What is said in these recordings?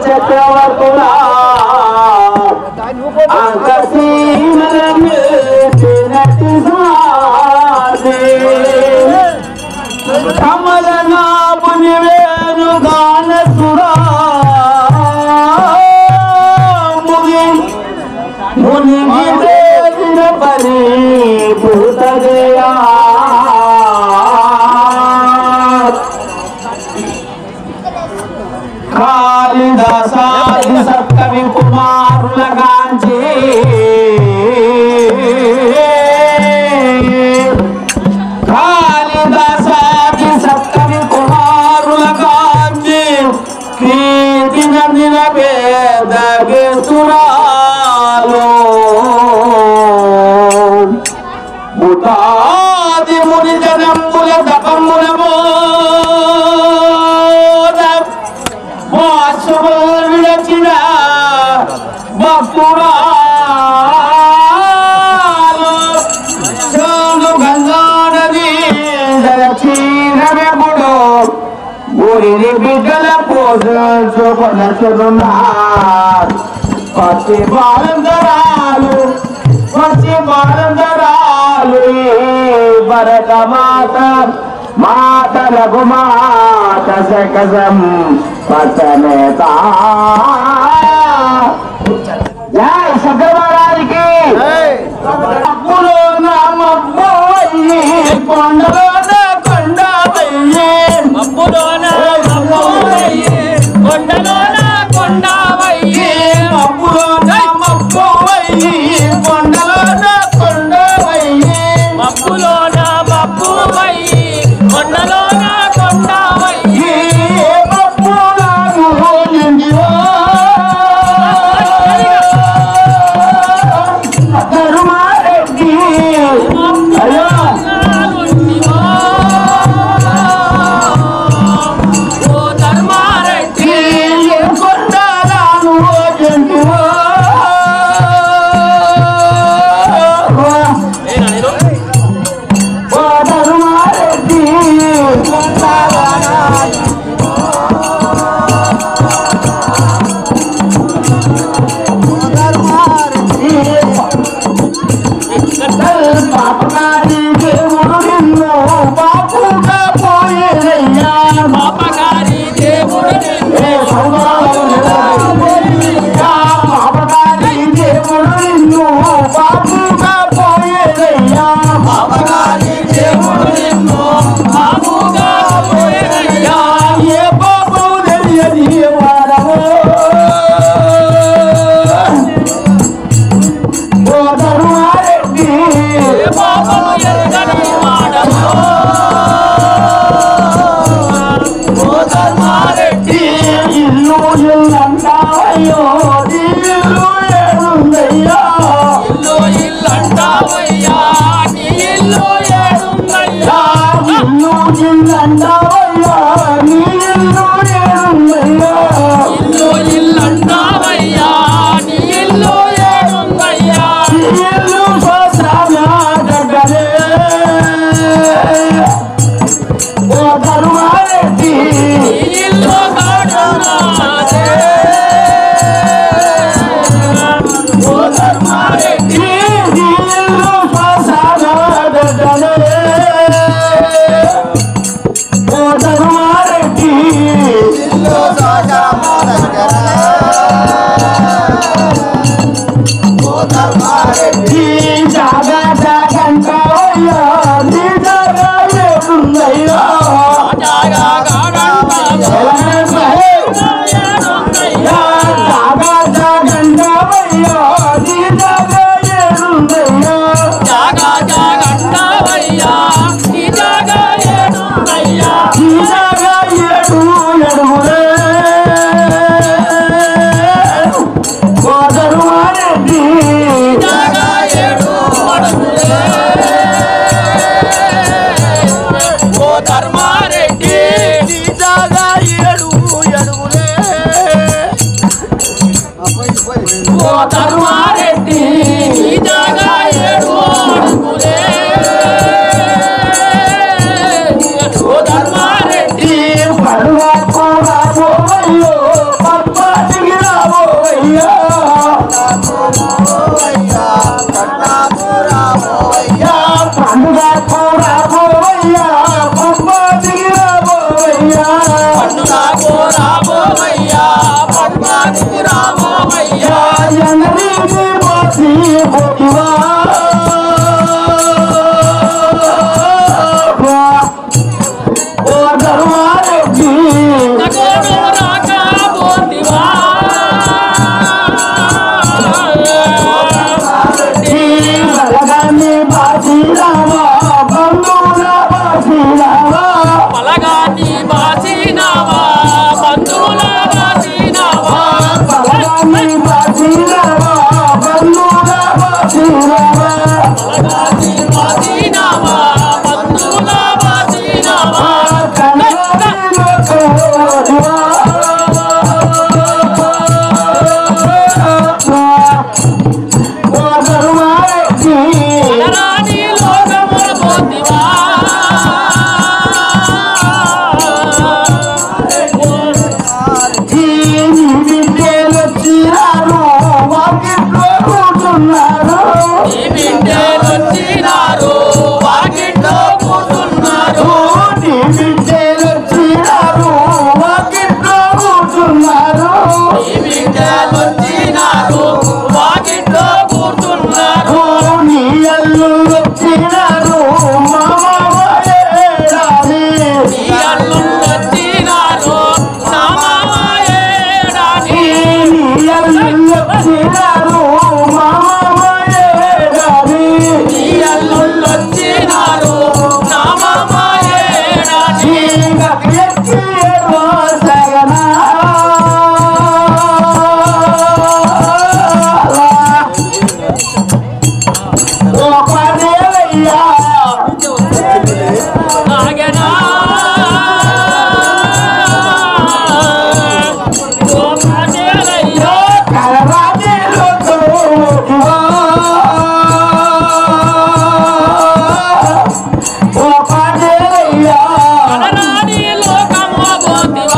చక్రవర్తులా కమల నాపుని వేణు గాన సురా ముని దేవిన పరి భూతదయా కాళిదాసాది సప్తమి కుమారుల గాంచి కాళిదాసాది సప్తమి కుమారుల గాంచి కీర్తి నందిన వేదగేస్తురాలో భూతాది ముని జనముల తపముల విడచిన భక్తురాలు చోలు గంగానది చీరముడు ఊరిని బిడ్డల పోషు కొనచున్నారు పచ్చి బాలందరాలు భరత మాత మాత రఘుమాత సకసం పచ్చనేత జై శంకర మహారాజుకి అప్పులో నమ్మయ్యి కొండలో కొండవయ్యి అప్పులో నమ్మయ్యి కొండలో కొండవయ్యి అప్పులో నమ్మయ్యి కొండలో కొండవయ్యి అప్పులో నమ్మయ్యి కొండలో కొండవయ్యి పోతివా ఓ ధర్మారెడ్డి బలగాన్ని బాసిరావా బంధువుల బాసిరావా బలగాన్ని బాసినావా బంధువుల బాసినావా బలగాన్ని బాసిరావా బంధువుల బాసిరావా బలగాన్ని బాసినావా బంధువుల బాసినావా కనరాడిలో కోదివా ఓ ధర్మారెడ్డి రాణి లోకముల పోతివా విద్యలొచ్చినారు వాకిట్లో కూర్చున్నారు ఈ బిడ్డలొచ్చినారు వాకిట్లో కూర్చున్నారు విద్యలొచ్చినారు వాకిట్లో కూర్చున్నారు ఈ బిడ్డలొచ్చినారు వాకిట్లో కూర్చున్నారు నీ అల్లు వచ్చినారు మామయ్యేడాది ఈ అల్లుళ్ళొచ్చినారు సామాయేడాని నీ అల్లు వచ్చినారు మామయ్యేడాది ఈ అల్లుళ్ళొచ్చినారు సామాయేడాని ఎక్కి సగనా ఓ పదేవయ్యా నాగనా ఓ పాటేలయ్యో కలరాజీలో తోడువా ఓ పదేవయ్యా రాణి లోకముల పోతివా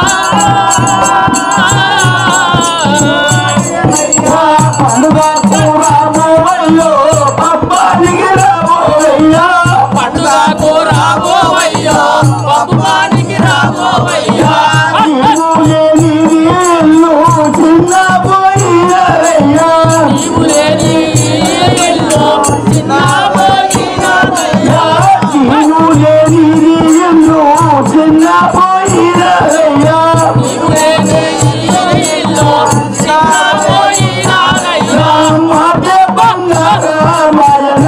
పండుగ కూరమోవయ్యో పప్పానికి రాబోవయ్యా పండుగకు రాబోవయ్యో పప్పువానికి రాబోవయ్యా నీవు లేని ఇల్లు చిన్న పోయినవయ్యా నీవు లేని ఇల్లు చిన్నపోయినదయ్యా నీవు లేని ఇల్లు చిన్న పోయినవయ్యా నీవు లేని ఇల్లు చిన్నపోయినదయ్యా మాట బంగారమయన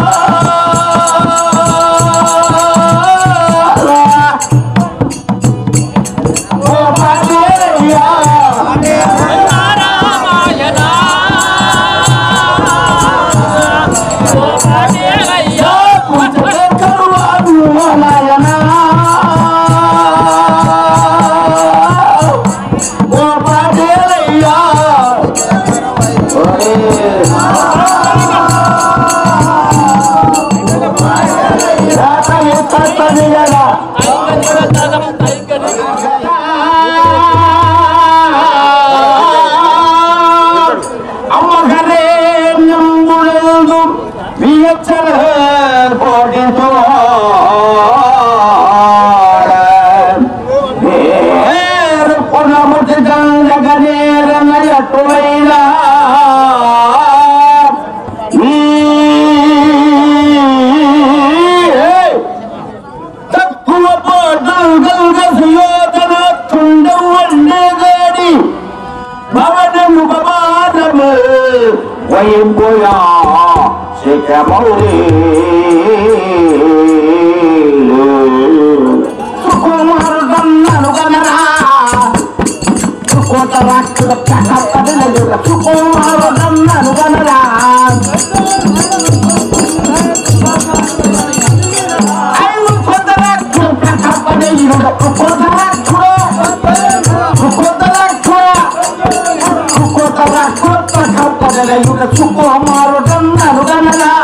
ఓ పదేవయ్యా రామాయణ ఓ పాటేలయ్యో కరువాడు నాయన ఓ పదేవయ్యా తనియగా అమ్మగరే నమ్ముడు వియచ్చల పోటీతో పునముటి జగనేరనయటువైనా తక్కువ పోటలు సుయోధన తుండం వండేగాడి భవనము భవానము వయంబోయా శిఖమౌరి సుకుమారుడన్నను గనరా సుకోట రాక్షుల కట్టపడిన సుకుమారుడన్నను గనరా సుకుమారుడన్నను గనరా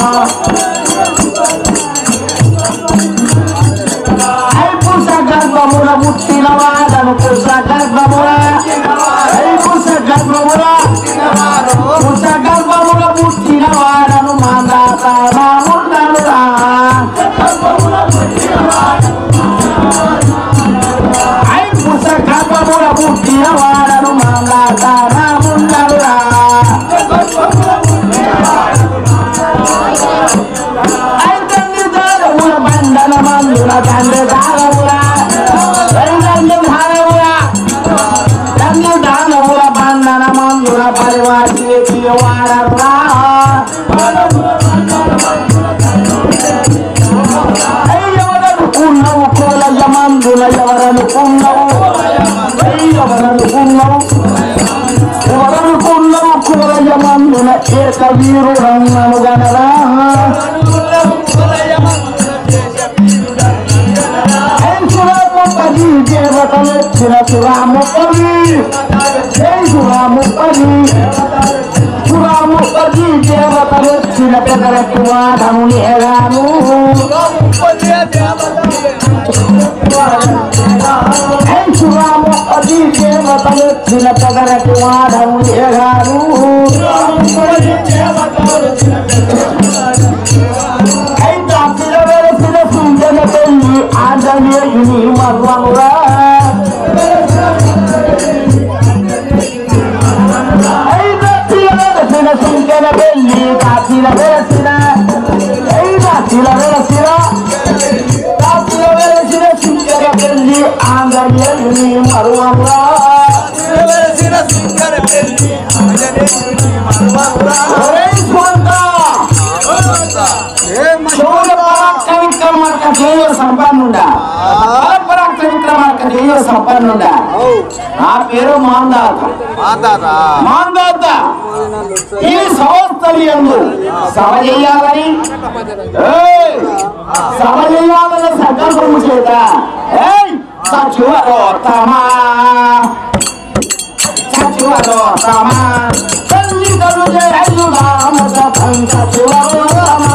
పురుష గర్భముల ముట్టిన వాడను పురుష గర్భముల పురుష గర్భముల పురుష గర్భముల ముట్టిన వాడను మాందాతారా ఉండనురా పురుష గర్భముల ముట్టిన వాడను మాందాతారా ఉండనురా వాడరా ఎవరనుకున్నావు కోలయ్య మందుల ఎవరనుకున్నావు ఎవరనుకున్నావు కోలయ్య మందుల ఏక వీరుడన్నాను గనరా సురాముపది దేవతలు వచ్చిన సురాముపది దేవతలు వచ్చిన పెదరకి వాడను నేరాను సురాముపది దేవతలు వచ్చిన పెదరకి వాడను నేరాను సుందర పెళ్లి ఆంజనేయుని మర్వమురా సుందర పెళ్లి కాశీల వెలసిన సుందర పెళ్లి ఆంజనేయుని మర్వమురా సంపన్నుడా నా పేరు మాందాత ఈ సంస్థలు ఎందు సభ చేయాలని సంకల్పము చేత సచివరోత్తమా తల్లిదండ్రులు సచివరోత్తమా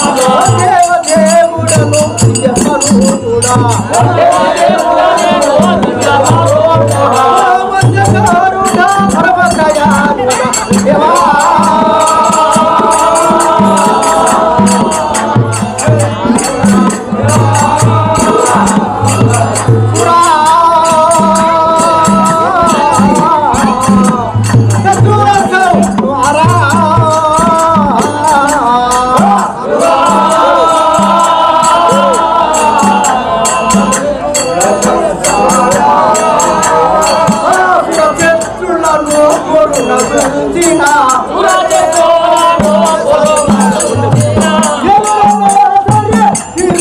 దేవుడా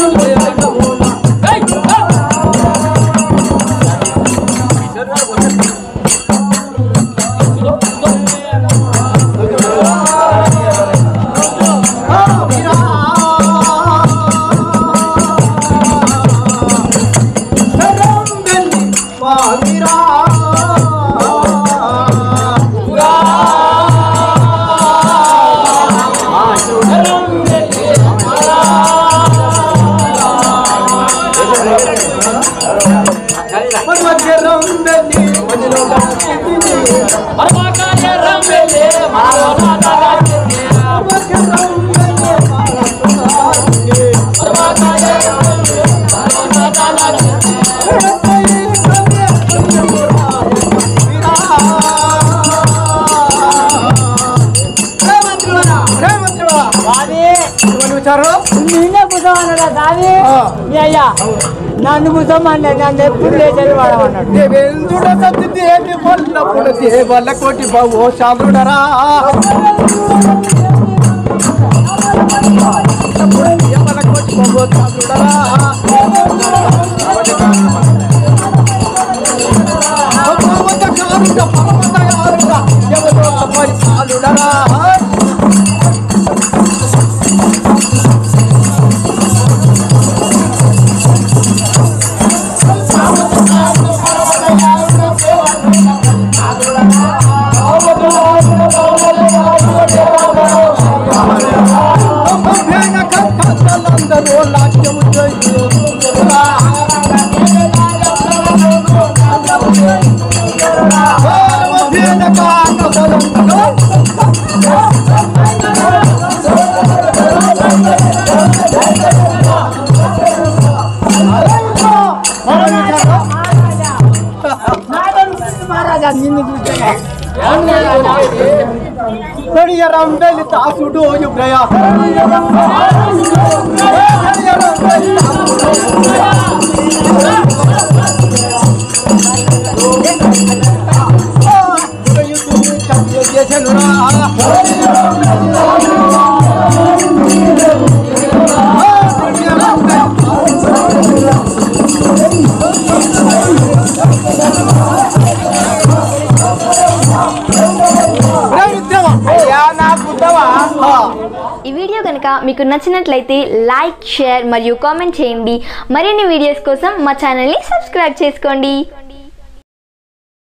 నిన్నే కూర్చోమన్నాడా దాని మీ అయ్యా నన్ను కూర్చోమన్నాడు నన్ను ఎప్పుడు లేచని వాడమన్నాడు కోటి బాబు శాంతుడరా కోటి బాబు శాంతుడరా మహారాజా నిన్ను చూస్తే రంబెలి దాసుడు యుబ్రయ ఈ వీడియో కనుక మీకు నచ్చినట్లయితే లైక్, షేర్ మరియు కామెంట్ చేయండి. మరిన్ని వీడియోస్ కోసం మా ఛానల్ని సబ్స్క్రైబ్ చేసుకోండి.